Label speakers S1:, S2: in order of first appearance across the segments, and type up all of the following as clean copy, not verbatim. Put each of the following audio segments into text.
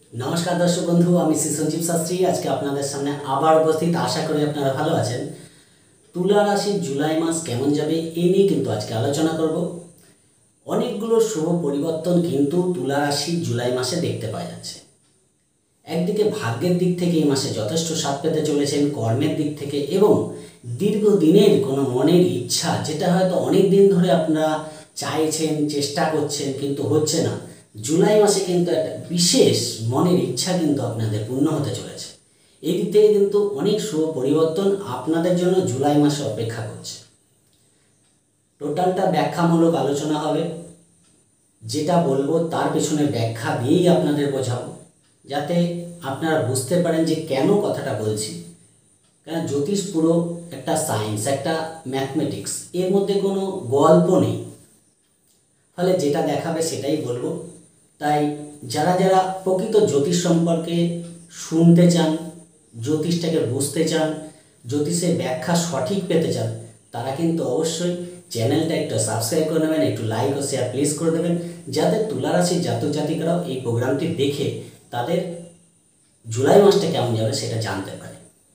S1: নমস্কার দর্শক বন্ধু, আমি শ্রী সঞ্জীব শাস্ত্রী আজকে আপনাদের সামনে আবার উপস্থিত। আশা করি আপনারা ভালো আছেন। তুলা রাশির জুলাই মাস কেমন যাবে এ নিয়ে কিন্তু আজকে আলোচনা করব। অনেকগুলো শুভ পরিবর্তন কিন্তু তুলা রাশির জুলাই মাসে দেখতে পাওয়া যাচ্ছে। একদিকে ভাগ্যের দিক থেকে এই মাসে যথেষ্ট স্বাদ পেতে চলেছেন, কর্মের দিক থেকে এবং দীর্ঘদিনের কোনো মনের ইচ্ছা যেটা হয়তো অনেক দিন ধরে আপনারা চাইছেন, চেষ্টা করছেন কিন্তু হচ্ছে না, জুলাই মাসে কিন্তু একটা বিশেষ মনের ইচ্ছা কিন্তু আপনাদের পূর্ণ হতে চলেছে। এই দিক থেকে কিন্তু অনেক শুভ পরিবর্তন আপনাদের জন্য জুলাই মাসে অপেক্ষা করছে। টোটালটা ব্যাখ্যামূলক আলোচনা হবে। যেটা বলবো তার পেছনে ব্যাখ্যা দিয়েই আপনাদের বোঝাবো, যাতে আপনারা বুঝতে পারেন যে কেন কথাটা বলছি। কারণ জ্যোতিষ পুরো একটা সায়েন্স, একটা ম্যাথমেটিক্স, এর মধ্যে কোনো গল্প নেই। ফলে যেটা দেখাবে সেটাই বলবো। তাই যারা যারা প্রকৃত জ্যোতিষ সম্পর্কে শুনতে চান, জ্যোতিষটাকে বুঝতে চান, জ্যোতিষের ব্যাখ্যা সঠিক পেতে চান, তারা কিন্তু অবশ্যই চ্যানেলটা একটু সাবস্ক্রাইব করে নেবেন, একটু লাইক ও শেয়ার প্লিজ করে দেবেন, যাতে তুলা রাশির জাতক জাতিকারাও এই প্রোগ্রামটি দেখে তাদের জুলাই মাসটা কেমন যাবে সেটা জানতে পারে।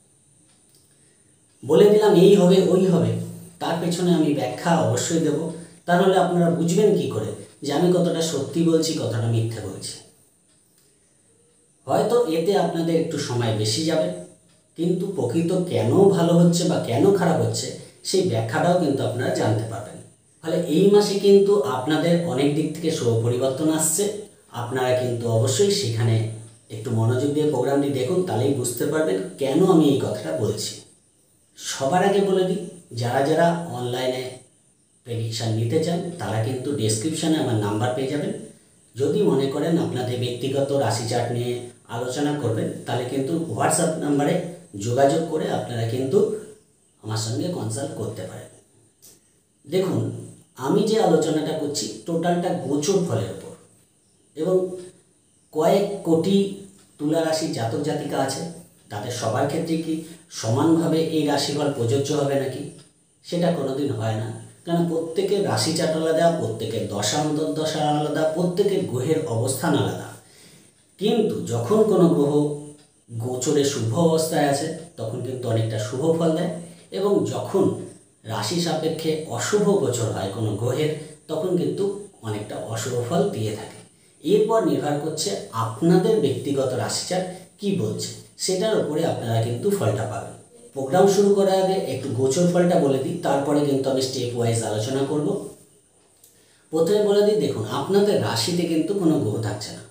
S1: বলে দিলাম এই হবে ওই হবে, তার পেছনে আমি ব্যাখ্যা অবশ্যই দেব। তাহলে আপনারা বুঝবেন কি করে যে আমি কতটা সত্যি বলছি, কতটা মিথ্যে বলছি। হয়তো এতে আপনাদের একটু সময় বেশি যাবে, কিন্তু প্রকৃত কেন ভালো হচ্ছে বা কেন খারাপ হচ্ছে সেই ব্যাখ্যাটাও কিন্তু আপনারা জানতে পারবেন। ফলে এই মাসে কিন্তু আপনাদের অনেক দিক থেকে শুভ পরিবর্তন আসছে। আপনারা কিন্তু অবশ্যই সেখানে একটু মনোযোগ দিয়ে প্রোগ্রামটি দেখুন, তাহলেই বুঝতে পারবেন কেন আমি এই কথাটা বলছি। সবার আগে বলে দিই, যারা যারা অনলাইনে প্রেডিকশান নিতে চান তারা কিন্তু ডেসক্রিপশানে আমার নাম্বার পেয়ে যাবেন। যদি মনে করেন আপনাদের ব্যক্তিগত রাশি চার্ট নিয়ে আলোচনা করবেন, তাহলে কিন্তু হোয়াটসঅ্যাপ নাম্বারে যোগাযোগ করে আপনারা কিন্তু আমার সঙ্গে কনসাল্ট করতে পারেন। দেখুন, আমি যে আলোচনাটা করছি টোটালটা গোচর ফলের ওপর, এবং কয়েক কোটি তুলা রাশির জাতক জাতিকা আছে, তাদের সবার ক্ষেত্রে কি সমানভাবে এই রাশিফল প্রযোজ্য হবে নাকি? সেটা কোনোদিন হয় না। কারণ প্রত্যেকের রাশি চার্ট আলাদা, প্রত্যেকের দশা অন্তর্দশা আলাদা, প্রত্যেকের গ্রহের অবস্থান আলাদা। কিন্তু যখন কোনো গ্রহ গোচরে শুভ অবস্থায় আছে তখন কিন্তু অনেকটা শুভ ফল দেয়, এবং যখন রাশি সাপেক্ষে অশুভ গোচর হয় কোনো গ্রহের তখন কিন্তু অনেকটা অশুভ ফল দিয়ে থাকে। এরপর নির্ভর করছে আপনাদের ব্যক্তিগত রাশি চার্ট কী বলছে, সেটার উপরে আপনারা কিন্তু ফলটা পাবেন। প্রোগ্রাম শুরু করার আগে একটু গোচর ফলটা বলে দিই, তারপরে কিন্তু আমি স্টেপ ওয়াইজ আলোচনা করব। প্রথমে বলে দিই, দেখুন আপনাদের রাশিতে কিন্তু কোনো গ্রহ থাকছে না।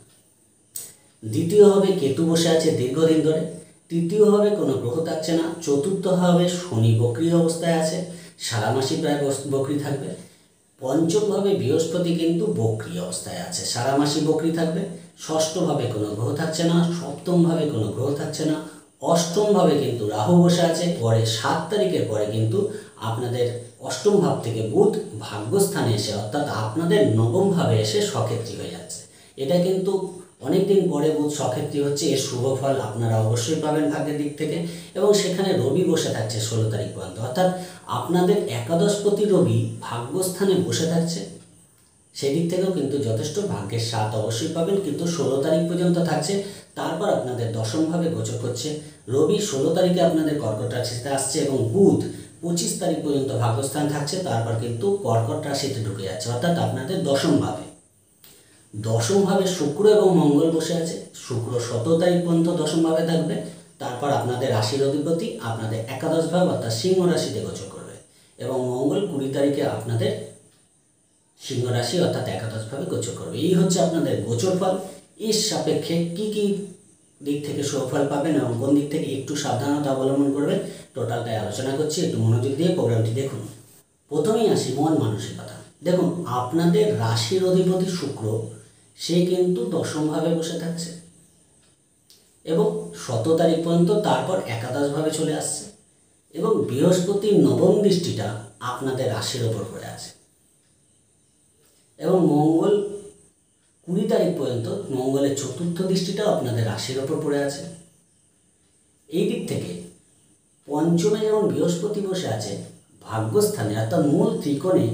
S1: দ্বিতীয় হবে কেতু বসে আছে দীর্ঘদিন ধরে। তৃতীয় হবে কোনো গ্রহ থাকছে না। চতুর্থ হবে শনি বক্রী অবস্থায় আছে, সারা মাসই প্রায় বক্রী থাকবে। পঞ্চমভাবে বৃহস্পতি কিন্তু বক্রী অবস্থায় আছে, সারা মাসই বক্রী থাকবে। ষষ্ঠভাবে কোনো গ্রহ থাকছে না, সপ্তমভাবে কোনো গ্রহ থাকছে না, অষ্টমভাবে কিন্তু রাহু বসে আছে। পরে 7 তারিখের পরে কিন্তু আপনাদের অষ্টম ভাব থেকে বুধ ভাগ্যস্থানে এসে, অর্থাৎ আপনাদের নবম ভাবে এসে সক্ষেত্রী হয়ে যাচ্ছে। এটা কিন্তু অনেকদিন পরে বুধ সক্ষেত্রী হচ্ছে, এর শুভ ফল আপনারা অবশ্যই পাবেন ভাগ্যের দিক থেকে। এবং সেখানে রবি বসে থাকছে 16 তারিখ পর্যন্ত, অর্থাৎ আপনাদের একাদশপতি রবি ভাগ্যস্থানে বসে থাকছে। সেদিক থেকেও কিন্তু যথেষ্ট ভাগ্যের স্বাদ অবশ্যই পাবেন, কিন্তু 16 তারিখ পর্যন্ত থাকছে। তারপর আপনাদের দশমভাবে গোচর করছে। রবি 16 তারিখে আপনাদের কর্কট রাশিতে আসছে এবং বুধ 25 তারিখ পর্যন্ত ভাগ্যস্থান থাকছে, তারপর কিন্তু কর্কট রাশিতে ঢুকে যাচ্ছে, অর্থাৎ আপনাদের দশমভাবে। দশমভাবে শুক্র এবং মঙ্গল বসে আছে। শুক্র 17 তারিখ পর্যন্ত দশমভাবে থাকবে, তারপর আপনাদের রাশির অধিপতি আপনাদের একাদশ ভাব অর্থাৎ সিংহ রাশিতে গোচর করবে, এবং মঙ্গল 20 তারিখে আপনাদের সিংহ রাশি অর্থাৎ একাদশভাবে গোচর করবে। এই হচ্ছে আপনাদের গোচর ফল। এর সাপেক্ষে কী কী দিক থেকে সুফল পাবেন এবং কোন দিক থেকে একটু সাবধানতা অবলম্বন করবেন টোটালটাই আলোচনা করছি। একটু মনোযোগ দিয়ে প্রোগ্রামটি দেখুন। প্রথমেই আসি মন মানসিকতা। দেখুন, আপনাদের রাশির অধিপতি শুক্র, সে কিন্তু দশমভাবে বসে থাকছে এবং 17 তারিখ পর্যন্ত, তারপর একাদশভাবে চলে আসছে, এবং বৃহস্পতির নবম দৃষ্টিটা আপনাদের রাশির ওপর পড়ে আছে, এবং মঙ্গল 20 তারিখ পর্যন্ত মঙ্গলের চতুর্থ দৃষ্টিটাও আপনাদের রাশির ওপর পড়ে আছে। এই দিক থেকে পঞ্চমে যেমন বৃহস্পতি বসে আছে ভাগ্যস্থানে, অর্থাৎ মূল ত্রিকোণে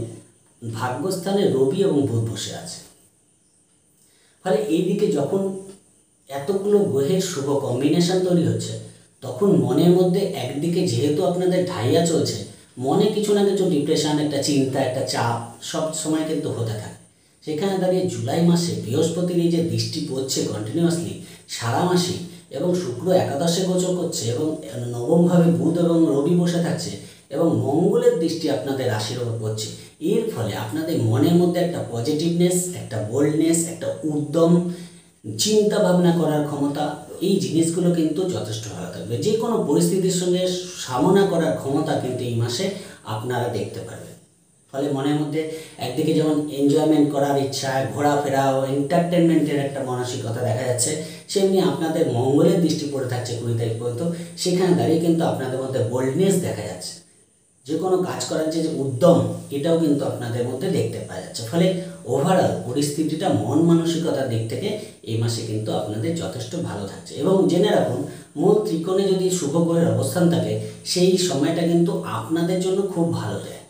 S1: ভাগ্যস্থানে রবি এবং বুধ বসে আছে। ফলে এই দিকে যখন এতগুলো গ্রহের শুভ কম্বিনেশন তৈরি হচ্ছে, তখন মনের মধ্যে একদিকে যেহেতু আপনাদের ঢাইয়া চলছে, মনে কিছু না কিছু ডিপ্রেশন, একটা চিন্তা, একটা চাপ সব সময় কিন্তু হতে থাকে। সেখানে দাঁড়িয়ে জুলাই মাসে বৃহস্পতির এই যে দৃষ্টি পড়ছে কন্টিনিউয়াসলি সারা মাসে, এবং শুক্র একাদশে গোচর করছে, এবং নবমভাবে বুধ এবং রবি বসে থাকছে, এবং মঙ্গলের দৃষ্টি আপনাদের রাশির ওপর পড়ছে, এর ফলে আপনাদের মনের মধ্যে একটা পজিটিভনেস, একটা বোল্ডনেস, একটা উদ্যম, চিন্তা ভাবনা করার ক্ষমতা, এই জিনিসগুলো কিন্তু যথেষ্ট ভালো থাকবে। যে কোনো পরিস্থিতির সঙ্গে সামনা করার ক্ষমতা কিন্তু এই মাসে আপনারা দেখতে পারবেন। ফলে মনের মধ্যে একদিকে যেমন এনজয়মেন্ট করার ইচ্ছা, ঘোরাফেরা ও এন্টারটেনমেন্টের একটা মানসিকতা দেখা যাচ্ছে, সেমনি আপনাদের মঙ্গলের দৃষ্টি পড়ে থাকছে 20 তারিখ পর্যন্ত। সেখানে দাঁড়িয়ে কিন্তু আপনাদের মধ্যে বোল্ডনেস দেখা যাচ্ছে, যে কোনো কাজ করার যে উদ্যম, এটাও কিন্তু আপনাদের মধ্যে দেখতে পাওয়া যাচ্ছে। ফলে ওভারঅল পরিস্থিতিটা মন মানসিকতার দিক থেকে এই মাসে কিন্তু আপনাদের যথেষ্ট ভালো থাকছে। এবং জেনে রাখুন, মূল ত্রিকোণে যদি শুভ গ্রহের অবস্থান থাকে, সেই সময়টা কিন্তু আপনাদের জন্য খুব ভালো দেয়।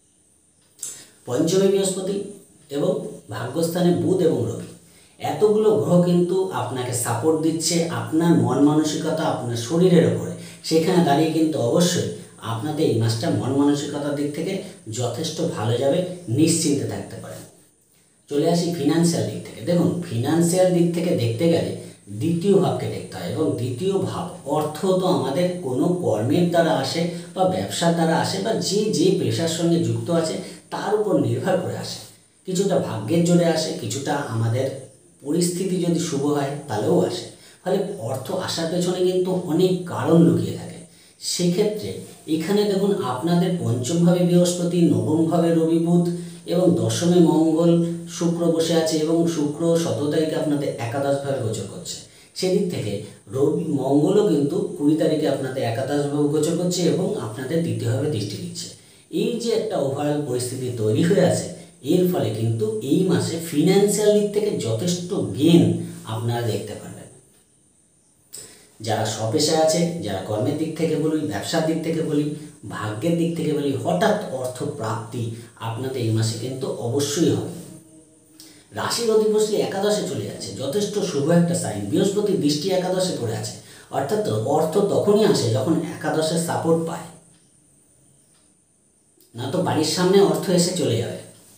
S1: পঞ্চমী বৃহস্পতি এবং ভাগ্যস্থানে বুধ এবং রবি, এতগুলো গ্রহ কিন্তু আপনাকে সাপোর্ট দিচ্ছে আপনার মন মানসিকতা, আপনার শরীরের ওপরে। সেখানে দাঁড়িয়ে কিন্তু অবশ্যই আপনাদের এই মাসটা মন মানসিকতার দিক থেকে যথেষ্ট ভালো যাবে, নিশ্চিন্তে থাকতে পারেন। চলে আসি ফিনান্সিয়াল দিক থেকে। দেখুন, ফিনান্সিয়াল দিক থেকে দেখতে গেলে দ্বিতীয় ভাবকে দেখতে হয়, এবং দ্বিতীয় ভাব অর্থ তো আমাদের কোনো কর্মের দ্বারা আসে, বা ব্যবসার দ্বারা আসে, বা যে পেশার সঙ্গে যুক্ত আছে তার উপর নির্ভর করে আসে। কিছুটা ভাগ্যের জোরে আসে, কিছুটা আমাদের পরিস্থিতি যদি শুভ হয় তাহলেও আসে। ফলে অর্থ আসার পেছনে কিন্তু অনেক কারণ লুকিয়ে থাকে। সেক্ষেত্রে এখানে দেখুন, আপনাদের পঞ্চমভাবে বৃহস্পতি, নবমভাবে রবি বুধ, এবং দশমে মঙ্গল শুক্র বসে আছে, এবং শুক্র 17 তারিখে আপনাদের একাদশভাবে গোচর করছে। সেদিক থেকে রবি মঙ্গলও কিন্তু 20 তারিখে আপনাদের একাদশভাবে গোচর করছে, এবং আপনাদের দ্বিতীয়ভাবে দৃষ্টি দিচ্ছে। এই যে একটা ওভারঅল পরিস্থিতি তৈরি হয়ে আছে, এর ফলে কিন্তু এই মাসে ফিনান্সিয়াল দিক থেকে যথেষ্ট গেইন আপনারা দেখতে পারবেন। যারা স্বপেশায় আছে, যারা কর্মের দিক থেকে বলি, ব্যবসার দিক থেকে বলি, ভাগ্যের দিক থেকে বলি, হঠাৎ অর্থ প্রাপ্তি আপনাদের এই মাসে কিন্তু অবশ্যই হবে। রাশির অধিপতি একাদশে চলে যাচ্ছে, যথেষ্ট শুভ একটা সাইন। বৃহস্পতির দৃষ্টি একাদশে পড়ে আছে, অর্থাৎ অর্থ তখনই আসে যখন একাদশের সাপোর্ট পায়, না তো বাড়ির সামনে অর্থ এসে চলে যাবে।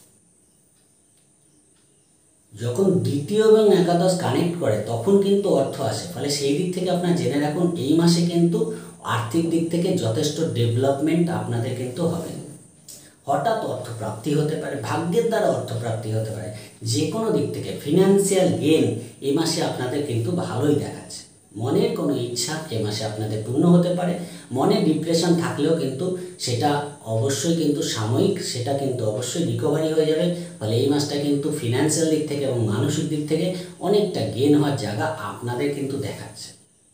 S1: যখন দ্বিতীয় এবং একাদশ কানেক্ট করে তখন কিন্তু অর্থ আসে। ফলে সেই দিক থেকে আপনারা জেনে রাখুন, এই মাসে কিন্তু আর্থিক দিক থেকে যথেষ্ট ডেভেলপমেন্ট আপনাদের কিন্তু হবে। হঠাৎ অর্থপ্রাপ্তি হতে পারে, ভাগ্যের দ্বারা অর্থপ্রাপ্তি হতে পারে, যে কোনো দিক থেকে ফিনান্সিয়াল গেইন এই মাসে আপনাদের কিন্তু ভালোই দেখাচ্ছে। মনের কোনো ইচ্ছা এ মাসে আপনাদের পূর্ণ হতে পারে। মনে ডিপ্রেশন থাকলেও কিন্তু সেটা অবশ্যই কিন্তু সাময়িক, সেটা কিন্তু অবশ্যই রিকভারি হয়ে যাবে। ফলে এই মাসটা কিন্তু ফিনান্সিয়াল দিক থেকে এবং মানসিক দিক থেকে অনেকটা গেইন হওয়ার জায়গা আপনাদের কিন্তু দেখাচ্ছে।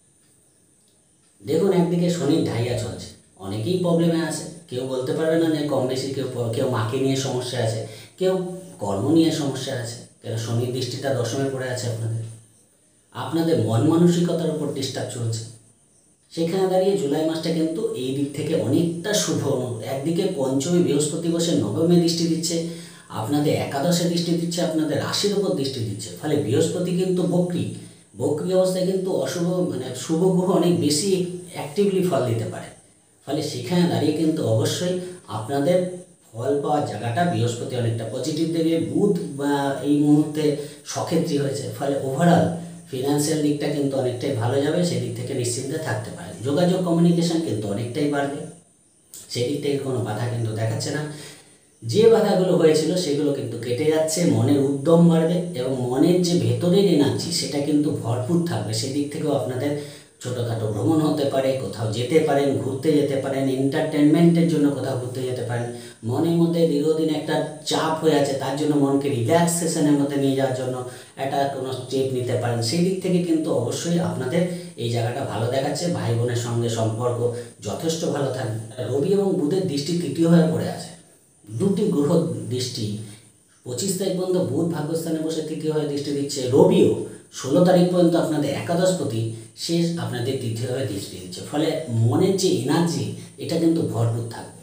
S1: দেখুন, একদিকে শনির ঢাইয়া চলছে, অনেকেই প্রবলেমে আছে। কেউ বলতে পারবে না যে কম বেশি, কেউ মাকে নিয়ে সমস্যা আছে, কেউ কর্ম নিয়ে সমস্যা আছে, কেন শনির দৃষ্টিটা দশমে পড়ে আছে আপনাদের মন মানসিকতার উপর ডিস্টার্ব চলছে। সেখানে দাঁড়িয়ে জুলাই মাসটা কিন্তু এই দিক থেকে অনেকটা শুভ। একদিকে পঞ্চমী বৃহস্পতি বসে নবমে দৃষ্টি দিচ্ছে, আপনাদের একাদশে দৃষ্টি দিচ্ছে, আপনাদের রাশির উপর দৃষ্টি দিচ্ছে। ফলে বৃহস্পতি কিন্তু বক্রী অবস্থায় কিন্তু অশুভ, শুভ গ্রহ অনেক বেশি অ্যাক্টিভলি ফল দিতে পারে। ফলে সেখানে দাঁড়িয়ে কিন্তু অবশ্যই আপনাদের ফল পাওয়ার জায়গাটা বৃহস্পতি অনেকটা পজিটিভ দেবে। বুধ এই মুহূর্তে সক্ষেত্রী হয়েছে, ফলে ওভারঅল ফিনান্সিয়াল দিকটা কিন্তু অনেকটাই ভালো যাবে। সেদিক থেকে নিশ্চিন্তে থাকতে পারেন। যোগাযোগ কমিউনিকেশন কিন্তু অনেকটাই বাড়বে, সেদিক থেকে কোনো বাধা কিন্তু দেখাচ্ছে না। যে বাধাগুলো হয়েছিল সেগুলো কিন্তু কেটে যাচ্ছে, মনের উদ্যম বাড়বে, এবং মনের যে ভেতরের এনার্জি সেটা কিন্তু ভরপুর থাকবে। সেদিক থেকেও আপনাদের ছোটোখাটো ভ্রমণ হতে পারে, কোথাও যেতে পারেন, ঘুরতে যেতে পারেন, এন্টারটেনমেন্টের জন্য কোথাও ঘুরতে যেতে পারেন। মনের মধ্যে দীর্ঘদিন একটা চাপ হয়ে আছে, তার জন্য মনকে রিল্যাক্সেশনের মধ্যে নিয়ে যাওয়ার জন্য একটা কোনো স্টেপ নিতে পারেন। সেই দিক থেকে কিন্তু অবশ্যই আপনাদের এই জায়গাটা ভালো দেখাচ্ছে। ভাই বোনের সঙ্গে সম্পর্ক যথেষ্ট ভালো থাকবে। রবি এবং বুধের দৃষ্টি তৃতীয়ভাবে পড়ে আছে, দুটি গ্রহ দৃষ্টি। 25 তারিখ পর্যন্ত বুধ ভাগ্যস্থানে বসে তৃতীয়ভাবে দৃষ্টি দিচ্ছে, রবিও 16 তারিখ পর্যন্ত আপনাদের একাদশপতি শেষ আপনাদের তৃতীয়ভাবে দৃষ্টি দিচ্ছে। ফলে মনের যে এনার্জি এটা কিন্তু ভরপুর থাকবে।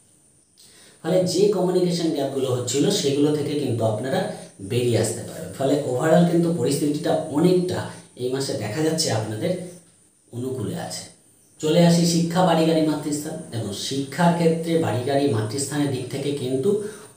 S1: ফলে যে কমিউনিকেশন গ্যাপগুলো হচ্ছিল সেগুলো থেকে কিন্তু আপনারা বেরিয়ে আসতে পারবেন। ফলে ওভারঅল কিন্তু পরিস্থিতিটা অনেকটা এই মাসে দেখা যাচ্ছে আপনাদের অনুকূলে আছে। চলে আসি শিক্ষা, বাড়ি গাড়ি মাতৃস্থান। দেখুন শিক্ষার ক্ষেত্রে বাড়ি গাড়ি মাতৃস্থানের দিক থেকে কিন্তু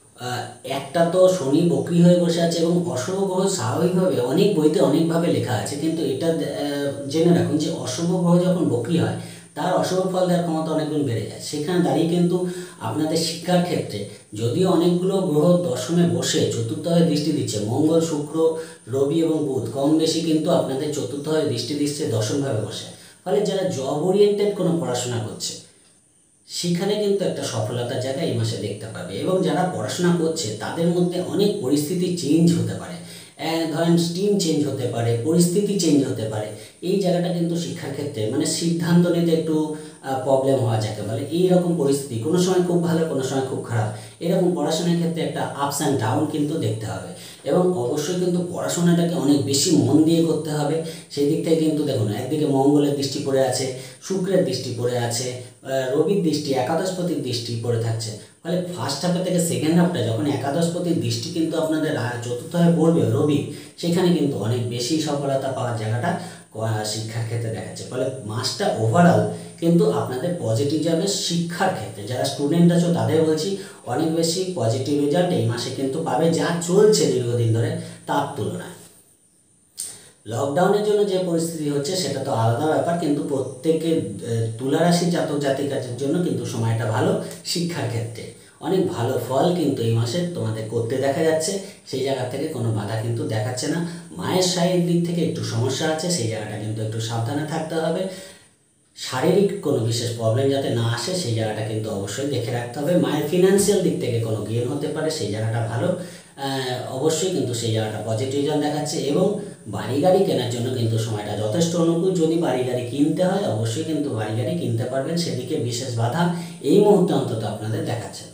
S1: একটা তো শনি বক্রি হয়ে বসে আছে এবং অশুভ গ্রহ স্বাভাবিকভাবে অনেক বইতে অনেকভাবে লেখা আছে, কিন্তু এটা জেনে রাখুন যে অশুভ গ্রহ যখন বক্রি হয় তার অশুভ ফল দেওয়ার ক্ষমতা অনেক গুণ বেড়ে যায়। সেখানে দাঁড়িয়ে কিন্তু আপনাদের শিক্ষার ক্ষেত্রে যদিও অনেকগুলো গ্রহ দশমে বসে চতুর্থভাবে দৃষ্টি দিচ্ছে, মঙ্গল, শুক্র, রবি এবং বুধ কম বেশি কিন্তু আপনাদের চতুর্থভাবে দৃষ্টি দিচ্ছে দশমভাবে বসে। ফলে যারা জব ওরিয়েন্টেড কোনো পড়াশোনা করছে সেখানে কিন্তু একটা সফলতার জায়গা এই মাসে দেখতে পাবে। এবং যারা পড়াশোনা করছে তাদের মধ্যে অনেক পরিস্থিতি চেঞ্জ হতে পারে, ধরেন স্ট্রিম চেঞ্জ হতে পারে, পরিস্থিতি চেঞ্জ হতে পারে। এই জায়গাটা কিন্তু শিক্ষার ক্ষেত্রে মানে সিদ্ধান্ত নিতে একটু প্রবলেম হওয়া যাকে বলে, এইরকম পরিস্থিতি কোনো সময় খুব ভালো, কোনো সময় খুব খারাপ, এরকম পড়াশোনার ক্ষেত্রে একটা আপস অ্যান্ড ডাউন কিন্তু দেখতে হবে। এবং অবশ্যই কিন্তু পড়াশোনাটাকে অনেক বেশি মন দিয়ে করতে হবে। সেই দিক থেকে কিন্তু দেখুন একদিকে মঙ্গলের দৃষ্টি পড়ে আছে, শুক্রের দৃষ্টি পড়ে আছে, রবির দৃষ্টি, একাদশপতির দৃষ্টি পড়ে থাকছে। ফলে ফার্স্ট হাফে থেকে সেকেন্ড হাফটা যখন একাদশপতির দৃষ্টি কিন্তু আপনাদের চতুর্থভাবে পড়বে রবি, সেখানে কিন্তু অনেক বেশি সফলতা পাওয়ার জায়গাটা শিক্ষার ক্ষেত্রে দেখাচ্ছে। ফলে মাসটা ওভারঅল কিন্তু আপনাদের পজিটিভ যাবে শিক্ষার ক্ষেত্রে। যারা স্টুডেন্ট আছো তাদের বলছি অনেক বেশি পজিটিভ রেজাল্ট এই মাসে কিন্তু পাবে, যা চলছে দীর্ঘদিন ধরে তার তুলনায়। লকডাউনের জন্য যে পরিস্থিতি হচ্ছে সেটা তো আলাদা ব্যাপার, কিন্তু প্রত্যেকের তুলা রাশির জাতক জাতিকাদের জন্য কিন্তু সময়টা ভালো। শিক্ষার ক্ষেত্রে অনেক ভালো ফল কিন্তু এই মাসে তোমাদের করতে দেখা যাচ্ছে, সেই জায়গা থেকে কোনো বাধা কিন্তু দেখাচ্ছে না। মায়ের শারীরিক দিক থেকে একটু সমস্যা আছে, সেই জায়গাটা কিন্তু একটু সাবধানে থাকতে হবে। শারীরিক কোনো বিশেষ প্রবলেম যাতে না আসে সেই জায়গাটা কিন্তু অবশ্যই দেখে রাখতে হবে। মায়ের ফিনান্সিয়াল দিক থেকে কোনো গেইন হতে পারে, সেই জায়গাটা ভালো, অবশ্যই কিন্তু সেই জায়গাটা পজিটিভ দেখাচ্ছে। এবং বাড়ি গাড়ি কেনার জন্য কিন্তু সময়টা যথেষ্ট অনুকূল। যদি বাড়ি গাড়ি কিনতে হয় অবশ্যই কিন্তু বাড়ি গাড়ি কিনতে পারবেন, সেদিকে বিশেষ বাধা এই মুহূর্তে অন্তত আপনাদের দেখাচ্ছে।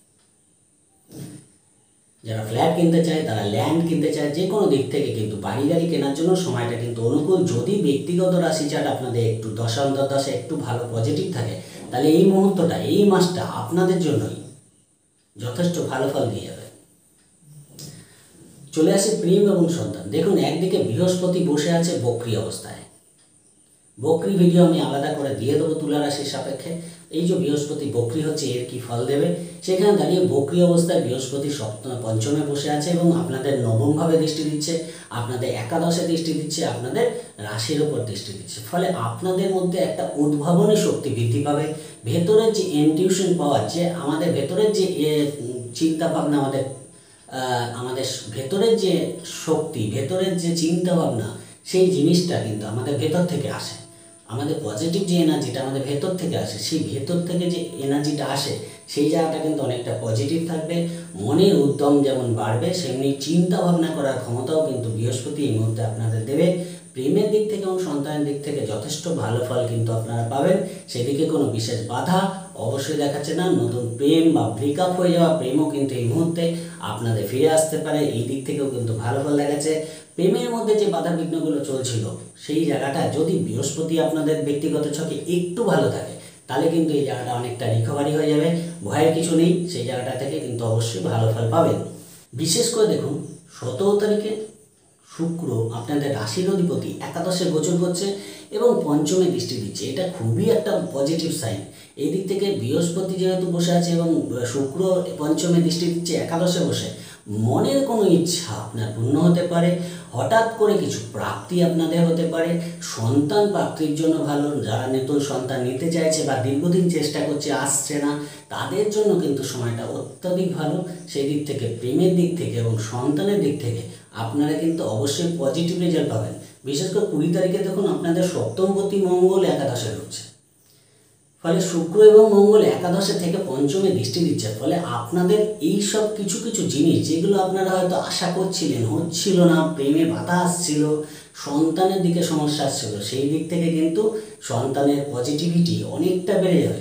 S1: যারা ফ্ল্যাট কিনতে চায়, তারা ল্যান্ড কিনতে চায়, যে কোনো দিক থেকে কিন্তু বাড়ি গাড়ি কেনার জন্য সময়টা কিন্তু অনুকূল। যদি ব্যক্তিগত রাশি চার্ট আপনাদের একটু দশা অন্তর্দশা একটু ভালো পজিটিভ থাকে, তাহলে এই মুহূর্তটা, এই মাসটা আপনাদের জন্যই যথেষ্ট ভালো ফল দিয়ে যাবে। চলে আসে প্রেম এবং সন্তান। দেখুন একদিকে বৃহস্পতি বসে আছে বক্রি অবস্থায়, বক্রি ভিডিও আমি আলাদা করে দিয়ে দেবো তুলা রাশির সাপেক্ষে। এই যে বৃহস্পতি বক্রি হচ্ছে এর কি ফল দেবে, সেখানে দাঁড়িয়ে বক্রি অবস্থায় বৃহস্পতি পঞ্চমে বসে আছে এবং আপনাদের নবমভাবে দৃষ্টি দিচ্ছে, আপনাদের একাদশে দৃষ্টি দিচ্ছে, আপনাদের রাশির ওপর দৃষ্টি দিচ্ছে। ফলে আপনাদের মধ্যে একটা উদ্ভাবনী শক্তি বৃদ্ধি পাবে। ভেতরের যে ইনটিউশন পাওয়ার, যে আমাদের ভেতরের যে চিন্তা ভাবনা, আমাদের ভেতরের যে শক্তি, ভেতরের যে চিন্তা ভাবনা, সেই জিনিসটা কিন্তু আমাদের ভেতর থেকে আসে। আমাদের পজিটিভ যে এনার্জিটা আমাদের ভেতর থেকে আসে, সেই ভেতর থেকে যে এনার্জিটা আসে সেই জায়গাটা কিন্তু অনেকটা পজিটিভ থাকবে। মনের উদ্যম যেমন বাড়বে, সেমনি চিন্তা ভাবনা করার ক্ষমতাও কিন্তু বৃহস্পতি এই মুহূর্তে আপনাদের দেবে। প্রেমের দিক থেকে এবং সন্তানের দিক থেকে যথেষ্ট ভালো ফল কিন্তু আপনারা পাবেন, সেদিকে কোনো বিশেষ বাধা অবশ্যই দেখাচ্ছে না। নতুন প্রেম বা ব্রেকআপ হয়ে যাওয়া প্রেমও কিন্তু এই মুহূর্তে আপনাদের ফিরে আসতে পারে, এই দিক থেকেও কিন্তু ভালো ফল দেখাচ্ছে। প্রেমের মধ্যে যে বাধা বিঘ্নগুলো চলছিল সেই জায়গাটা যদি বৃহস্পতি আপনাদের ব্যক্তিগত ছকে একটু ভালো থাকে, তাহলে কিন্তু এই জায়গাটা অনেকটা রিকভারি হয়ে যাবে। ভয়ের কিছু নেই, সেই জায়গাটা থেকে কিন্তু অবশ্যই ভালো ফল পাবেন। বিশেষ করে দেখুন 17 তারিখে শুক্র আপনাদের রাশির অধিপতি একাদশে গোচর করছে এবং পঞ্চমে দৃষ্টি দিচ্ছে, এটা খুবই একটা পজিটিভ সাইন। এই দিক থেকে বৃহস্পতি যেহেতু বসে আছে এবং শুক্র পঞ্চমে দৃষ্টি দিচ্ছে একাদশে বসে, মনের কোনো ইচ্ছা আপনার পূর্ণ হতে পারে, হঠাৎ করে কিছু প্রাপ্তি আপনাদের হতে পারে, সন্তান প্রাপ্তির জন্য ভালো। যারা নতুন সন্তান নিতে চাইছে বা দীর্ঘদিন চেষ্টা করছে আসছে না, তাদের জন্য কিন্তু সময়টা অত্যধিক ভালো। সেই দিক থেকে প্রেমের দিক থেকে এবং সন্তানের দিক থেকে আপনারা কিন্তু অবশ্যই পজিটিভ রেজাল্ট পাবেন। বিশেষ করে 20 তারিখে দেখুন আপনাদের সপ্তমপতি মঙ্গল একাদশে ঢুকছে, ফলে শুক্র এবং মঙ্গল একাদশে থেকে পঞ্চমে দৃষ্টি দিচ্ছে। ফলে আপনাদের এই সব কিছু কিছু জিনিস যেগুলো আপনারা হয়তো আশা করছিলেন হচ্ছিল না, প্রেমে বাধা আসছিল, সন্তানের দিকে সমস্যা আসছিল, সেই দিক থেকে কিন্তু সন্তানের পজিটিভিটি অনেকটা বেড়ে যাবে।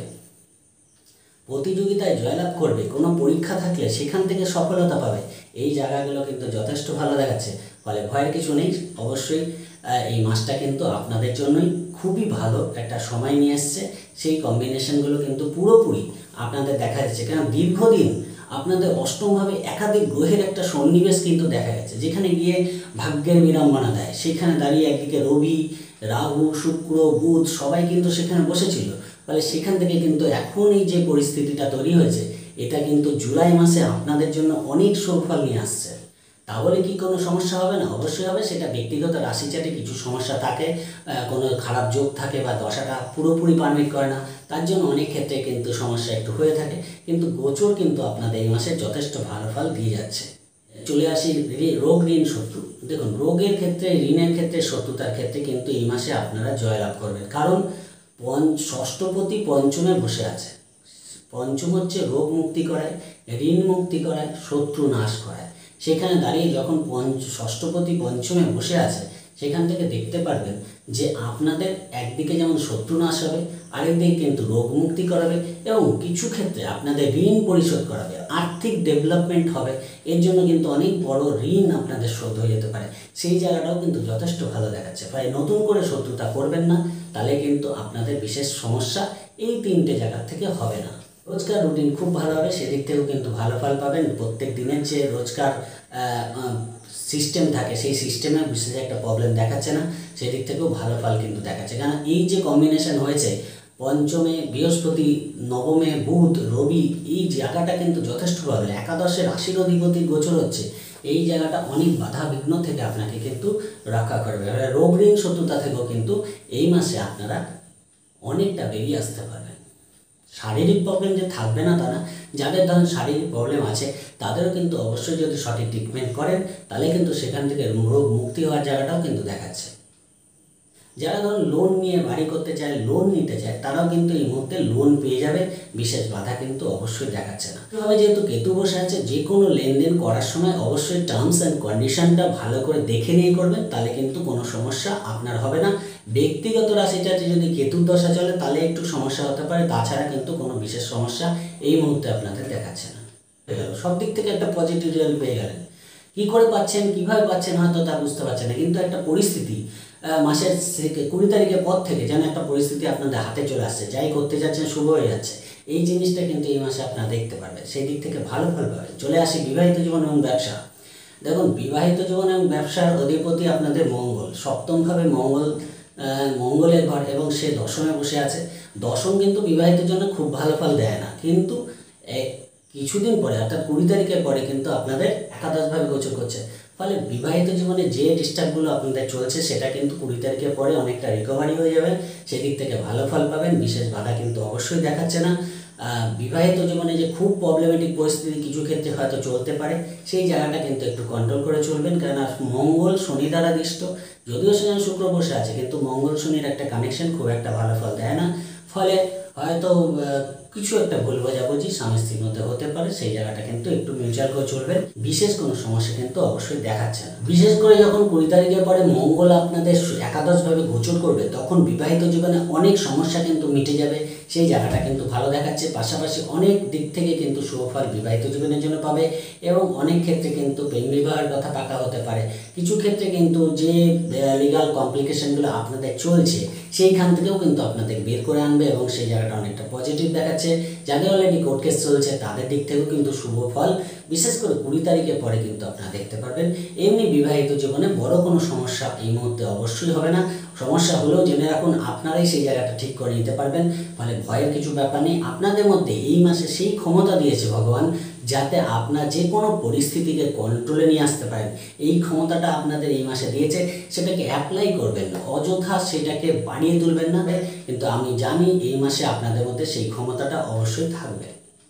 S1: প্রতিযোগিতায় জয়লাভ করবে, কোনো পরীক্ষা থাকলে সেখান থেকে সফলতা পাবে, এই জায়গাগুলো কিন্তু যথেষ্ট ভালো দেখাচ্ছে। ফলে ভয়ের কিছু নেই। অবশ্যই এই মাসটা কিন্তু আপনাদের জন্যই খুবই ভালো একটা সময় নিয়ে এসছে। সেই কম্বিনেশনগুলো কিন্তু পুরোপুরি আপনাদের দেখা যাচ্ছে, কারণ দীর্ঘদিন আপনাদের অষ্টমভাবে একাধিক গ্রহের একটা সন্নিবেশ কিন্তু দেখা গেছে, যেখানে গিয়ে ভাগ্যের বিড়ম্বনা দেয়। সেখানে দাঁড়িয়ে একদিকে রবি, রাহু, শুক্র, বুধ সবাই কিন্তু সেখানে বসেছিল। ফলে সেখান থেকে কিন্তু এখন এই যে পরিস্থিতিটা তৈরি হয়েছে, এটা কিন্তু জুলাই মাসে আপনাদের জন্য অনেক সুফল নিয়ে আসছে। তাহলে কি কোনো সমস্যা হবে না? অবশ্যই হবে। সেটা ব্যক্তিগত রাশি চাটে কিছু সমস্যা থাকে, কোনো খারাপ যোগ থাকে বা দশাটা পুরোপুরি পারমিট করে না, তার জন্য অনেক ক্ষেত্রে কিন্তু সমস্যা একটু হয়ে থাকে। কিন্তু গোচর কিন্তু আপনাদের এই মাসে যথেষ্ট ভালো ফল দিয়ে যাচ্ছে। চলে আসি রোগ, ঋণ, শত্রু। দেখুন, রোগের ক্ষেত্রে, ঋণের ক্ষেত্রে, শত্রুতার ক্ষেত্রে কিন্তু এই মাসে আপনারা জয়লাভ করবেন, কারণ ষষ্ঠপতি পঞ্চমে বসে আছে। পঞ্চম হচ্ছে রোগ মুক্তি করায়, ঋণ মুক্তি করায়, শত্রু নাশ করায়। সেখানে দাঁড়িয়ে যখন ষষ্ঠপতি পঞ্চমে বসে আছে, সেখান থেকে দেখতে পারবেন যে আপনাদের একদিকে যেমন শত্রু নাশ হবে, আরেকদিকে কিন্তু রোগ মুক্তি করাবে এবং কিছু ক্ষেত্রে আপনাদের ঋণ পরিশোধ করাবে, আর্থিক ডেভেলপমেন্ট হবে। এর জন্য কিন্তু অনেক বড় ঋণ আপনাদের শোধ হয়ে যেতে পারে, সেই জায়গাটাও কিন্তু যথেষ্ট ভালো দেখাচ্ছে। প্রায় নতুন করে শত্রুতা করবেন না, তাহলে কিন্তু আপনাদের বিশেষ সমস্যা এই তিনটে জায়গার থেকে হবে না। রোজকার রুটিন খুব ভালো হবে, সেদিক থেকেও কিন্তু ভালো ফল পাবেন। প্রত্যেক দিনের যে রোজকার সিস্টেম থাকে, সেই সিস্টেমে বিশেষ একটা প্রবলেম দেখাচ্ছে না, সেদিক থেকেও ভালো ফল কিন্তু দেখাচ্ছে। কারণ এই যে কম্বিনেশন হয়েছে, পঞ্চমে বৃহস্পতি, নবমে বুধ, রবি, এই জায়গাটা কিন্তু যথেষ্ট ভালো। একাদশে রাশির অধিপতির গোচর হচ্ছে, এই জায়গাটা অনেক বাধা বিঘ্ন থেকে আপনাকে কিন্তু রক্ষা করবে। রোগ, ঋণ, শত্রুতা থেকেও কিন্তু এই মাসে আপনারা অনেকটা বেরিয়ে আসতে পারবেন। শারীরিক প্রবলেম যে থাকবে না তা না, যাদের ধরুন শারীরিক প্রবলেম আছে তাদেরও কিন্তু অবশ্যই যদি সঠিক ট্রিটমেন্ট করেন, তাহলে কিন্তু সেখান থেকে রোগ মুক্তি হওয়ার জায়গাটাও কিন্তু দেখাচ্ছে। যারা ধরুন লোন নিয়ে বাড়ি করতে চায়, লোন নিতে চায়, তারাও কিন্তু এই মুহূর্তে লোন পেয়ে যাবে, বিশেষ বাধা কিন্তু অবশ্যই দেখাচ্ছে না। তবে যেহেতু কেতু বসে আছে, যে কোনো লেনদেন করার সময় অবশ্যই টার্মস অ্যান্ড কন্ডিশনটা ভালো করে দেখে নিয়ে করবেন, তাহলে কিন্তু কোনো সমস্যা আপনার হবে না। ব্যক্তিগত রাশিটাতে যদি কেতুর দশা চলে, তাহলে একটু সমস্যা হতে পারে, তাছাড়া কিন্তু কোনো বিশেষ সমস্যা এই মুহূর্তে আপনাদের দেখাচ্ছে না। সব দিক থেকে একটা পজিটিভ রেজাল্ট পেয়ে গেলেন। কী করে পাচ্ছেন, কীভাবে পাচ্ছেন হয়তো তা বুঝতে পারছেন না, কিন্তু একটা পরিস্থিতি মাসের 20 তারিখের পর থেকে যেন একটা পরিস্থিতি আপনাদের হাতে চলে আসছে, যাই করতে যাচ্ছেন শুভ হয়ে যাচ্ছে। এই জিনিসটা কিন্তু এই মাসে আপনারা দেখতে পারবেন, সেই দিক থেকে ভালো ফল পাবেন। চলে আসি বিবাহিত জীবন এবং ব্যবসা। দেখুন, বিবাহিত জীবন এবং ব্যবসার অধিপতি আপনাদের মঙ্গল, সপ্তমভাবে মঙ্গলের ঘর, এবং সে দশমে বসে আছে। দশম কিন্তু বিবাহিতের জন্য খুব ভালো ফল দেয় না, কিন্তু কিছুদিন পরে অর্থাৎ 20 তারিখের পরে কিন্তু আপনাদের একাদশভাবে গোচর করছে। ফলে বিবাহিত জীবনে যে ডিস্টার্বগুলো আপনাদের চলছে, সেটা কিন্তু 20 তারিখের পরে অনেকটা রিকভারি হয়ে যাবে, সেদিক থেকে ভালো ফল পাবেন। বিশেষ বাধা কিন্তু অবশ্যই দেখাচ্ছে না। বিবাহিত জীবনে যে খুব প্রবলেমেটিক পরিস্থিতি কিছু ক্ষেত্রে হয়তো চলতে পারে, সেই জায়গাটা কিন্তু একটু কন্ট্রোল করে চলবেন, কেননা মঙ্গল শনি দ্বারা দিষ্ট। যদিও সেখানে শুক্র বসে আছে, কিন্তু মঙ্গল শনির একটা কানেকশন খুব একটা ভালো ফল দেয় না। ফলে হয়তো কিছু একটা ভুল বোঝাবুঝি স্বামী স্ত্রীর মধ্যে হতে পারে, সেই জায়গাটা কিন্তু একটু মিউচুয়াল করে চলবেন। বিশেষ কোনো সমস্যা কিন্তু অবশ্যই দেখাচ্ছে না। বিশেষ করে যখন 20 তারিখের পরে মঙ্গল আপনাদের একাদশভাবে গোচর করবে, তখন বিবাহিত জীবনে অনেক সমস্যা কিন্তু মিটে যাবে, সেই জায়গাটা কিন্তু ভালো দেখাচ্ছে। পাশাপাশি অনেক দিক থেকে কিন্তু সুফল বিবাহিত জীবনের জন্য পাবে, এবং অনেক ক্ষেত্রে কিন্তু প্রেম বিবাহের কথা পাকা হতে পারে। কিছু ক্ষেত্রে কিন্তু যে লিগাল কমপ্লিকেশনগুলো আপনাদের চলছে, সেইখান থেকেও কিন্তু আপনাদের বের করে আনবে, এবং সেই জায়গাটা অনেকটা পজিটিভ দেখাচ্ছে। যাদের অলরেডি কোর্ট কেস চলছে, তাদের দিক থেকেও কিন্তু শুভ ফল বিশেষ করে 20 তারিখের পরে কিন্তু আপনারা দেখতে পারবেন। এমনি বিবাহিত জীবনে বড় কোনো সমস্যা এই মুহূর্তে অবশ্যই হবে না। সমস্যা হলেও জেনে রাখুন, আপনারাই সেই জায়গাটা ঠিক করে নিতে পারবেন। ফলে ভয়ের কিছু ব্যাপার নেই। আপনাদের মধ্যে এই মাসে সেই ক্ষমতা দিয়েছে ভগবান, যাতে আপনার যে কোনো পরিস্থিতিকে কন্ট্রোলে নিয়ে আসতে পারেন। এই ক্ষমতাটা আপনাদের এই মাসে দিয়েছে, সেটাকে অ্যাপ্লাই করবেন না, অযথা সেটাকে বাড়িয়ে তুলবেন না। কিন্তু আমি জানি এই মাসে আপনাদের মধ্যে সেই ক্ষমতাটা অবশ্যই থাকবে।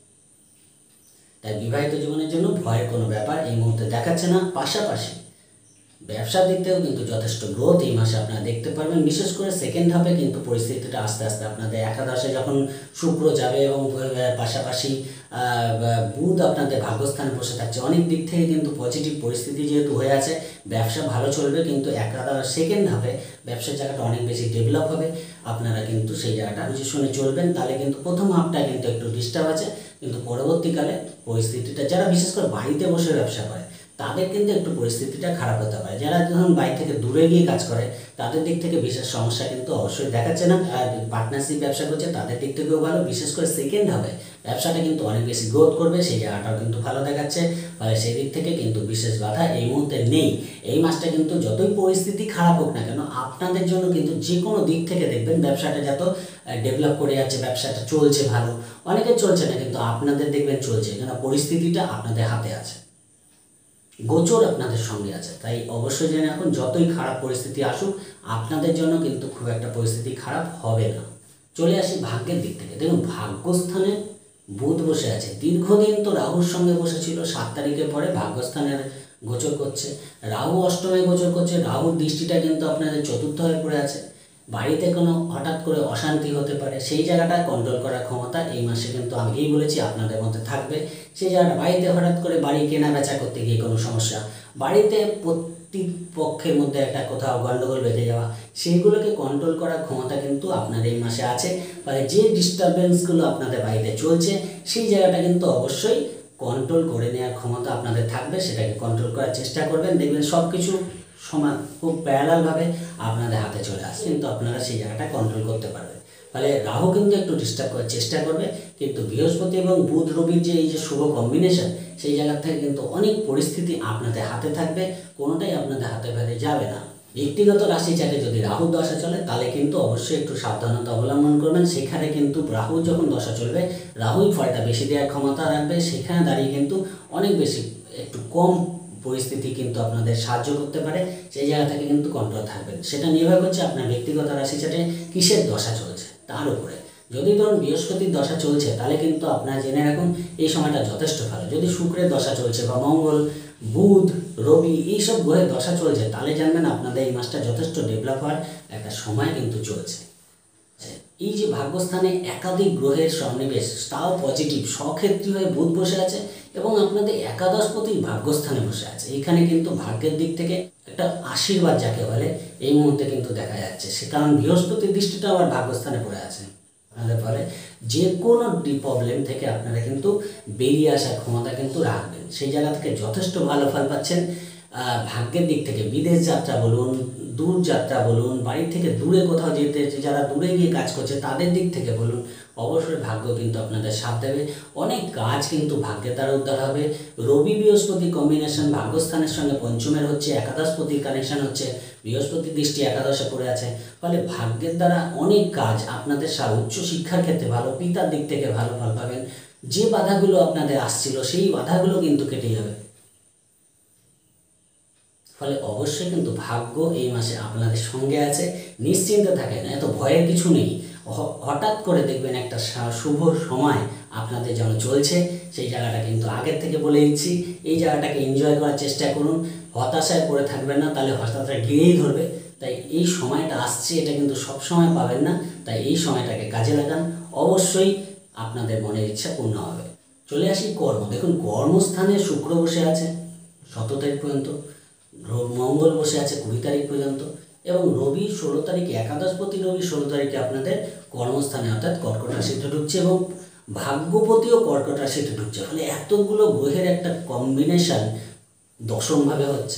S1: তাই বিবাহিত জীবনের জন্য ভয়ের কোনো ব্যাপার এই মুহূর্তে দেখাচ্ছে না। পাশাপাশি ব্যবসার দিক থেকেও কিন্তু যথেষ্ট গ্রোথ এই মাসে আপনারা দেখতে পারবেন। বিশেষ করে সেকেন্ড হাফে কিন্তু পরিস্থিতিটা আস্তে আস্তে আপনাদের একাদশে যখন শুক্র যাবে, এবং পাশাপাশি বুধ আপনাদের ভাগ্যস্থানে বসে থাকছে, অনেক দিক থেকে কিন্তু পজিটিভ পরিস্থিতি যেহেতু হয়ে আছে, ব্যবসা ভালো চলবে। কিন্তু সেকেন্ড হাফে ব্যবসার জায়গাটা অনেক বেশি ডেভেলপ হবে। আপনারা কিন্তু সেই জায়গাটা বুঝে শুনে চলবেন, তাহলে কিন্তু প্রথম হাফটা কিন্তু একটু ডিস্টার্ব আছে, কিন্তু পরবর্তীকালে পরিস্থিতিটা, যারা বিশেষ করে বাড়িতে বসে ব্যবসা করে তাদের কিন্তু একটু পরিস্থিতিটা খারাপ হতে পারে। যারা যখন বাড়ি থেকে দূরে গিয়ে কাজ করে তাদের দিক থেকে বিশেষ সমস্যা কিন্তু অবশ্যই দেখাচ্ছে না। আর পার্টনারশিপ ব্যবসা করছে তাদের দিক থেকেও ভালো, বিশেষ করে সেকেন্ড হবে ব্যবসাটা কিন্তু অনেক বেশি গ্রোথ করবে, সেই জায়গাটাও কিন্তু ভালো দেখাচ্ছে। ফলে সেই দিক থেকে কিন্তু বিশেষ বাধা এই মুহূর্তে নেই। এই মাসটা কিন্তু যতই পরিস্থিতি খারাপ হোক না কেন আপনাদের জন্য কিন্তু যে কোনো দিক থেকে দেখবেন ব্যবসাটা যত ডেভেলপ করে যাচ্ছে, ব্যবসাটা চলছে ভালো। অনেকে চলছে না কিন্তু আপনাদের দেখবেন চলছে, কেন পরিস্থিতিটা আপনাদের হাতে আছে, গোচর আপনাদের সঙ্গে আছে। তাই অবশ্যই জেনে এখন যতই খারাপ পরিস্থিতি আসুক আপনাদের জন্য কিন্তু খুব একটা পরিস্থিতি খারাপ হবে না। চলে আসি ভাগ্যের দিক থেকে। দেখুন ভাগ্যস্থানে বুধ বসে আছে, দীর্ঘদিন তো রাহুর সঙ্গে বসেছিল, 7 তারিখের পরে ভাগ্যস্থানের গোচর করছে। রাহু অষ্টমে গোচর করছে, রাহুর দৃষ্টিটা কিন্তু আপনাদের চতুর্থ হয়ে পড়ে আছে। বাড়িতে কোনো হঠাৎ করে অশান্তি হতে পারে, সেই জায়গাটা কন্ট্রোল করার ক্ষমতা এই মাসে কিন্তু আমি আগেই বলেছি আপনাদের মধ্যে থাকবে। সেই জায়গাটা বাড়িতে হঠাৎ করে বাড়ি কেনা বেচা করতে গিয়ে কোনো সমস্যা, বাড়িতে প্রতিপক্ষের মধ্যে একটা কোথাও গণ্ডগোল বেঁধে যাওয়া, সেইগুলোকে কন্ট্রোল করার ক্ষমতা কিন্তু আপনাদের এই মাসে আছে। ফলে যে ডিস্টারবেন্সগুলো আপনাদের বাড়িতে চলছে সেই জায়গাটা কিন্তু অবশ্যই কন্ট্রোল করে নেওয়ার ক্ষমতা আপনাদের থাকবে, সেটাকে কন্ট্রোল করার চেষ্টা করবেন। দেখবেন সব কিছু সমান খুব প্যারালালভাবে আপনাদের হাতে চলে আসে, কিন্তু আপনারা সেই জায়গাটা কন্ট্রোল করতে পারবেন। ফলে রাহু কিন্তু একটু ডিস্টার্ব করার চেষ্টা করবে, কিন্তু বৃহস্পতি এবং বুধ রবির যে এই যে শুভ কম্বিনেশন, সেই জায়গা থেকে কিন্তু অনেক পরিস্থিতি আপনাদের হাতে থাকবে, কোনোটাই আপনাদের হাতে ফেলে যাবে না। ব্যক্তিগত রাশি চাটে যদি রাহুর দশা চলে তাহলে কিন্তু অবশ্যই একটু সাবধানতা অবলম্বন করবেন। সেখানে কিন্তু রাহু যখন দশা চলবে রাহুই ফলটা বেশি দেওয়ার ক্ষমতা রাখবে, সেখানে দাঁড়িয়ে কিন্তু অনেক বেশি একটু কম পরিস্থিতি কিন্তু আপনাদের সাহায্য করতে পারে, সেই জায়গা থেকে কিন্তু কন্ট্রোল থাকবেন। সেটা নির্ভর করছে আপনার ব্যক্তিগত রাশি চাটে কিসের দশা চলছে তার উপরে। যদি ধরুন বৃহস্পতির দশা চলছে তাহলে কিন্তু আপনারা জেনে রাখুন এই সময়টা যথেষ্ট ভালো। যদি শুক্রের দশা চলছে বা মঙ্গল, বুধ, রবি এইসব গ্রহের দশা চলছে তাহলে জানবেন আপনাদের এই মাসটা যথেষ্ট ডেভেলপ হওয়ার একটা সময় কিন্তু চলছে। এই যে ভাগ্যস্থানে একাধিক গ্রহের সন্নিবেশ, তাও পজিটিভ, স্বক্ষেত্রী হয়ে বুধ বসে আছে এবং আপনাদের একাদশপতি ভাগ্যস্থানে বসে আছে, এখানে কিন্তু ভাগ্যের দিক থেকে একটা আশীর্বাদ যাকে বলে এই মুহূর্তে কিন্তু দেখা যাচ্ছে। সে কারণ বৃহস্পতির দৃষ্টিটা আবার ভাগ্যস্থানে পড়ে আছে, আপনাদের ফলে যে কোনো প্রবলেম থেকে আপনারা কিন্তু বেরিয়ে আসার ক্ষমতা কিন্তু রাখবেন, সেই জায়গা থেকে যথেষ্ট ভালো ফল পাচ্ছেন। ভাগ্যের দিক থেকে বিদেশ যাত্রা বলুন, দূর যাত্রা বলুন, বাড়ি থেকে দূরে কোথাও যেতে যারা দূরে গিয়ে কাজ করছে তাদের দিক থেকে বলুন, অবশ্যই ভাগ্য কিন্তু আপনাদের সাথ দেবে। অনেক কাজ কিন্তু ভাগ্যের দ্বারা উদ্ধার হবে। রবি বৃহস্পতি কম্বিনেশন ভাগ্যস্থানের সঙ্গে পঞ্চমের হচ্ছে, একাদশপতির কানেকশন হচ্ছে, বৃহস্পতির দৃষ্টি একাদশে পড়ে আছে। ফলে ভাগ্যের দ্বারা অনেক কাজ আপনাদের উচ্চ শিক্ষার ক্ষেত্রে ভালো, পিতার দিক থেকে ভালো ফল পাবেন। যে বাধাগুলো আপনাদের আসছিল সেই বাধাগুলো কিন্তু কেটে যাবে। ফলে অবশ্যই কিন্তু ভাগ্য এই মাসে আপনাদের সঙ্গে আছে, নিশ্চিন্তে থাকেন, এত ভয়ের কিছু নেই। হঠাৎ করে দেখবেন একটা শুভ সময় আপনাদের যেন চলছে, সেই জায়গাটা কিন্তু আগের থেকে বলে দিচ্ছি। এই জায়গাটাকে এনজয় করার চেষ্টা করুন, হতাশায় পড়ে থাকবেন না, তাহলে হতাশা ঘিরেই ধরবে। তাই এই সময়টা আসছে, এটা কিন্তু সব সময় পাবেন না, তাই এই সময়টাকে কাজে লাগান, অবশ্যই আপনাদের মনের ইচ্ছা পূর্ণ হবে। চলে আসি কর্ম। দেখুন কর্মস্থানে শুক্র বসে আছে 17 তারিখ পর্যন্ত, মঙ্গল বসে আছে 20 তারিখ পর্যন্ত, এবং রবি 16 তারিখে, একাদশপতি রবি 16 তারিখে আপনাদের কর্মস্থানে অর্থাৎ কর্কট রাশিতে ঢুকছে এবং ভাগ্যপতিও কর্কট রাশিতে ঢুকছে। ফলে এতগুলো গ্রহের একটা কম্বিনেশন দশমভাবে হচ্ছে।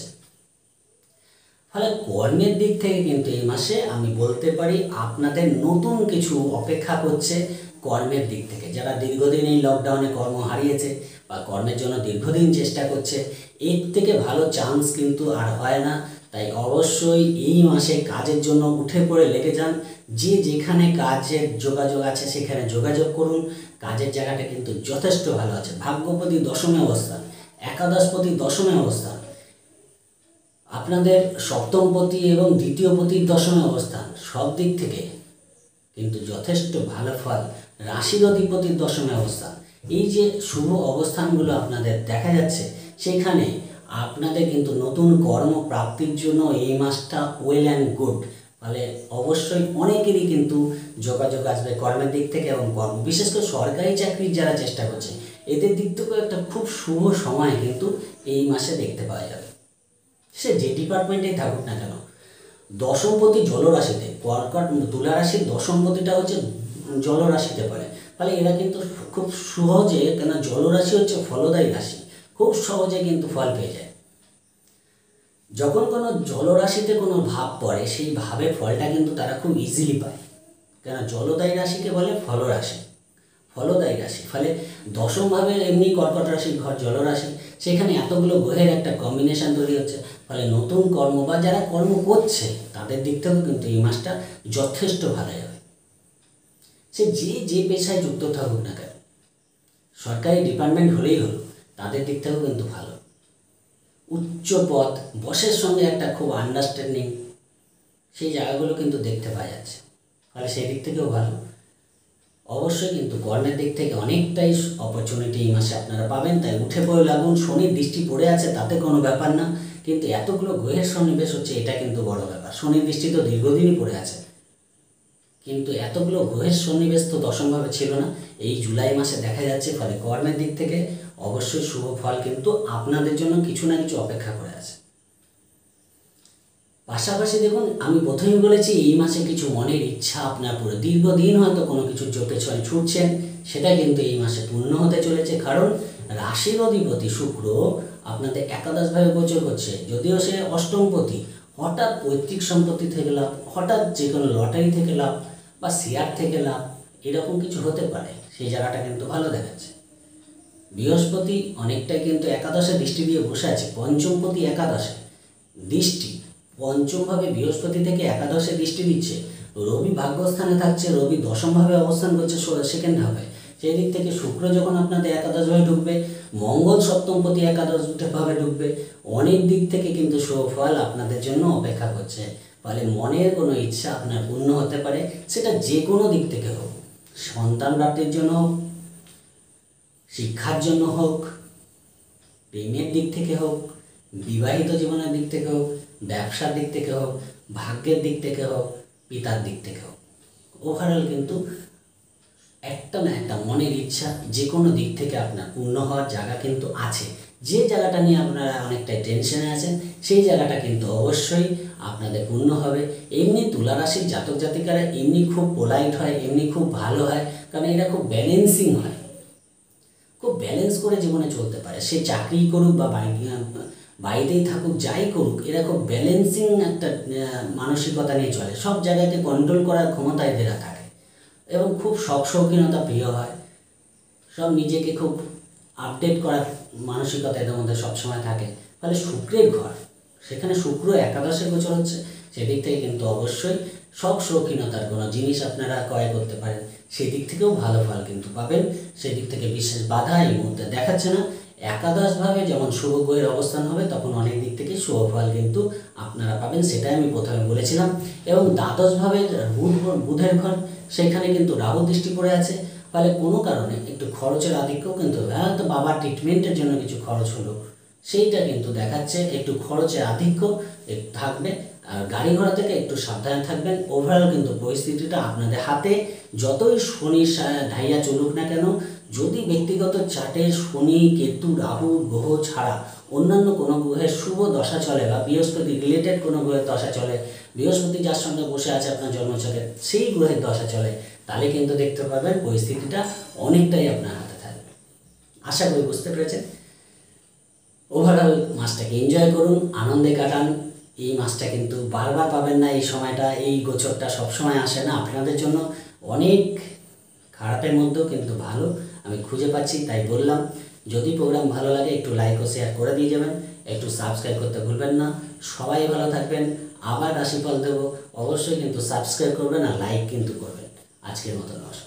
S1: ফলে কর্মের দিক থেকে কিন্তু এই মাসে আমি বলতে পারি আপনাদের নতুন কিছু অপেক্ষা করছে। কর্মের দিক থেকে যারা দীর্ঘদিন এই লকডাউনে কর্ম হারিয়েছে বা কর্মের জন্য দীর্ঘদিন চেষ্টা করছে, এর থেকে ভালো চান্স কিন্তু আর হয় না। তাই অবশ্যই এই মাসে কাজের জন্য উঠে পড়ে লেগে যান। যে যেখানে কাজের যোগাযোগ আছে সেখানে যোগাযোগ করুন, কাজের জায়গাটা কিন্তু যথেষ্ট ভালো আছে। ভাগ্যপতি দশমে অবস্থান, একাদশপতি দশমে অবস্থান, আপনাদের সপ্তমপতি এবং দ্বিতীয়পতির দশমে অবস্থান, সব দিক থেকে কিন্তু যথেষ্ট ভালো ফল। রাশির অধিপতির দশমে অবস্থান, এই যে শুভ অবস্থানগুলো আপনাদের দেখা যাচ্ছে, সেখানে আপনাদের কিন্তু নতুন কর্মপ্রাপ্তির জন্য এই মাসটা ওয়েল অ্যান্ড গুড। ফলে অবশ্যই অনেকেরই কিন্তু যোগাযোগ আসবে কর্মের দিক থেকে, এবং বিশেষ করে সরকারি চাকরির যারা চেষ্টা করছে এদের দিক থেকেও একটা খুব শুভ সময় কিন্তু এই মাসে দেখতে পাওয়া যাবে। সে যে ডিপার্টমেন্টেই থাকুক না কেন, দশমপতি জলরাশিতে, কর্কট তুলা রাশির দশমপতিটা হচ্ছে জলরাশিতে পড়ে। ফলে এরা কিন্তু খুব সহজে, কেন জলরাশি হচ্ছে ফলদায়ী রাশি, খুব সহজে কিন্তু ফল পেয়ে যায়। যখন কোনো জলরাশিতে কোনো ভাব পড়ে সেই ভাবের ফলটা কিন্তু তারা খুব ইজিলি পায়, কেন জলদায়ী রাশিকে বলে ফলরাশি, ফলদায়ী রাশি। ফলে দশমভাবে এমনি কর্কট রাশি ঘর জলরাশি, সেখানে এতগুলো গ্রহের একটা কম্বিনেশন তৈরি হচ্ছে, ফলে নতুন কর্ম বা যারা কর্ম করছে তাদের দিক থেকেও কিন্তু এই মাসটা যথেষ্ট ভালো যাবে। সে যে পেশায় যুক্ত থাকুক না কেন, সরকারি ডিপার্টমেন্ট হলেই হলো, তাদের দিক থেকেও কিন্তু ভালো। উচ্চ পদ, বসের সঙ্গে একটা খুব আন্ডারস্ট্যান্ডিং, সেই জায়গাগুলো কিন্তু দেখতে পাওয়া যাচ্ছে, ফলে সেই দিক থেকেও ভালো। অবশ্যই কিন্তু কর্মের দিক থেকে অনেকটাই অপরচুনিটি এই মাসে আপনারা পাবেন, তাই উঠে পড়ে লাগুন। শনির দৃষ্টি পড়ে আছে তাতে কোনো ব্যাপার না, কিন্তু এতগুলো গ্রহের সন্নিবেশ হচ্ছে এটা কিন্তু বড় ব্যাপার। শনির দৃষ্টি তো দীর্ঘদিনই পড়ে আছে, কিন্তু এতগুলো গ্রহের সন্নিবেশ তো দশমভাবে ছিল না, এই জুলাই মাসে দেখা যাচ্ছে। ফলে কর্মের দিক থেকে অবশ্যই শুভ ফল কিন্তু আপনাদের জন্য কিছু না কিছু অপেক্ষা করে আছে। পাশাপাশি দেখুন, আমি প্রথমেই বলেছি এই মাসে কিছু মনের ইচ্ছা আপনার পুরো দীর্ঘদিন হয়তো কোনো কিছুর পেছনে ছুটছেন, সেটা কিন্তু এই মাসে পূর্ণ হতে চলেছে। কারণ রাশির অধিপতি শুক্র আপনাদের একাদশভাবে গোচর করছে, যদিও সে অষ্টমপতি। হঠাৎ পৈতৃক সম্পত্তি থেকে লাভ, হঠাৎ যে কোনো লটারি থেকে লাভ বা শেয়ার থেকে লাভ, এরকম কিছু হতে পারে, সেই জায়গাটা কিন্তু ভালো দেখাচ্ছে। বৃহস্পতি অনেকটাই কিন্তু একাদশে দৃষ্টি দিয়ে বসে আছে, পঞ্চমপতি একাদশে দৃষ্টি, পঞ্চমভাবে বৃহস্পতি থেকে একাদশে দৃষ্টি দিচ্ছে। রবি ভাগ্যস্থানে থাকছে, রবি দশমভাবে অবস্থান করছে সেকেন্ড হাফে, সেই দিক থেকে শুক্র যখন আপনাদের একাদশভাবে ঢুকবে, মঙ্গল সপ্তমপতি একাদশভাবে ঢুকবে, অনেক দিক থেকে কিন্তু সুফল আপনাদের জন্য অপেক্ষা করছে। ফলে মনের কোনো ইচ্ছা আপনার পূর্ণ হতে পারে, সেটা যে কোনো দিক থেকে হোক, সন্তান প্রাপ্তির জন্য হোক, শিক্ষার জন্য হোক, প্রেমের দিক থেকে হোক, বিবাহিত জীবনের দিক থেকে হোক, ব্যবসার দিক থেকে হোক, ভাগ্যের দিক থেকে হোক, পিতার দিক থেকে হোক, ওভারঅল কিন্তু একটা না একটা মনের ইচ্ছা যে কোনো দিক থেকে আপনার পূর্ণ হওয়ার জায়গা কিন্তু আছে। যে জায়গাটা নিয়ে আপনারা অনেকটাই টেনশনে আছেন, সেই জায়গাটা কিন্তু অবশ্যই আপনাদের পূর্ণ হবে। এমনি তুলা রাশির জাতক জাতিকারা এমনি খুব পোলাইট হয়, এমনি খুব ভালো হয়, কারণ এরা খুব ব্যালেন্সিং হয়, খুব ব্যালেন্স করে জীবনে চলতে পারে। সে চাকরি করুক বা বাড়িতেই থাকুক, যাই করুক, এরা খুব ব্যালেন্সিং একটা মানসিকতা নিয়ে চলে, সব জায়গাকে কন্ট্রোল করার ক্ষমতা এদের থাকে এবং খুব শখ শৌখিনতা প্রিয় হয়, সব নিজেকে খুব আপডেট করার মানসিকতা এদের মধ্যে সবসময় থাকে। ফলে শুক্রের ঘর, সেখানে শুক্র একাদশে গোচর হচ্ছে, সেদিক থেকে কিন্তু অবশ্যই শখ শৌখিনতার কোনো জিনিস আপনারা ক্রয় করতে পারেন, সেই দিক থেকেও ভালো ফল কিন্তু পাবেন। সেদিক থেকে বিশেষ বাধা এই মুহূর্তে দেখাচ্ছে না। একাদশভাবে যেমন শুভ গ্রহের অবস্থান হবে, তখন অনেক দিক থেকে শুভ ফল কিন্তু আপনারা পাবেন, সেটাই আমি প্রথমে বলেছিলাম। এবং দ্বাদশভাবে বুধের ঘর, সেখানে কিন্তু রাহু দৃষ্টি পড়ে আছে, ফলে কোনো কারণে একটু খরচের আধিক্যও কিন্তু, হয়তো বাবার ট্রিটমেন্টের জন্য কিছু খরচ হলো, সেইটা কিন্তু দেখাচ্ছে একটু খরচের আধিক্য থাকবে। আর গাড়ি ঘোড়া থেকে একটু সাবধানে থাকবেন। ওভারঅল কিন্তু পরিস্থিতিটা আপনাদের হাতে, যতই শনি ঢাইয়া চলুক না কেন, যদি ব্যক্তিগত চার্টে শনি, কেতু, রাহু গ্রহ ছাড়া অন্যান্য কোনো গ্রহের শুভ দশা চলে বা বৃহস্পতি রিলেটেড কোনো গ্রহের দশা চলে, বৃহস্পতি যার সঙ্গে বসে আছে আপনার জন্মছকে, সেই গ্রহের দশা চলে, তাহলে কিন্তু দেখতে পাবেন পরিস্থিতিটা অনেকটাই আপনার হাতে থাকবে। আশা করি বুঝতে পেরেছেন। ওভারঅল মাসটাকে এনজয় করুন, আনন্দে কাটান। এই মাসটা কিন্তু বারবার পাবেন না, এই সময়টা, এই গোচরটা সবসময় আসে না আপনাদের জন্য। অনেক খারাপের মধ্যেও কিন্তু ভালো আমি খুঁজে পাচ্ছি, তাই বললাম। যদি প্রোগ্রাম ভালো লাগে একটু লাইক ও শেয়ার করে দিয়ে যাবেন, একটু সাবস্ক্রাইব করতে ভুলবেন না। সবাই ভালো থাকবেন। আবার রাশিফল দেবো, অবশ্যই কিন্তু সাবস্ক্রাইব করবেন আর লাইক কিন্তু করবেন। আজকের মতো নমস্কার।